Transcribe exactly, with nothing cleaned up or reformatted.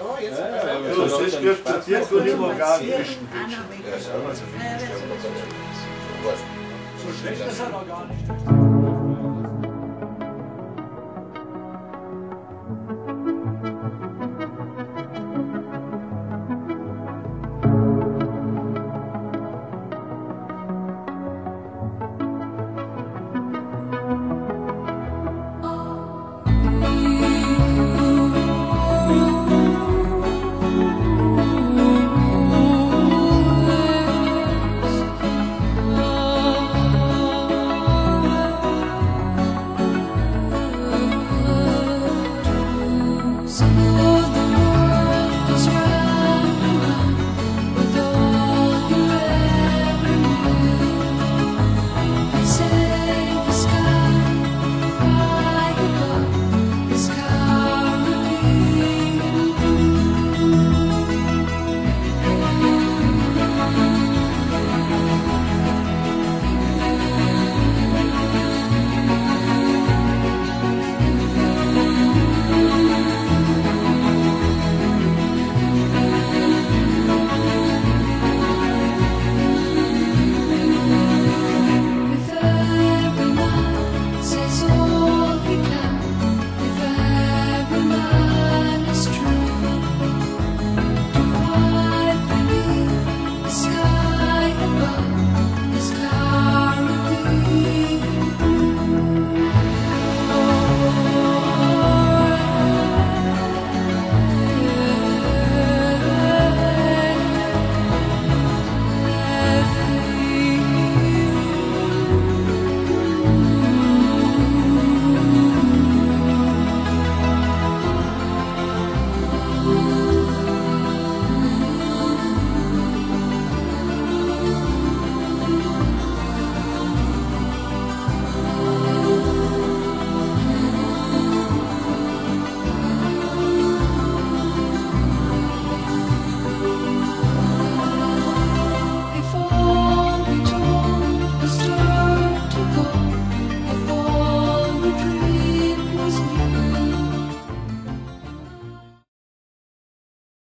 jetzt. Ja, ja, ja, So, das gibt es jetzt und immer gar nicht. Ja, ist auch mal so viel. So schlecht ist er noch gar nicht.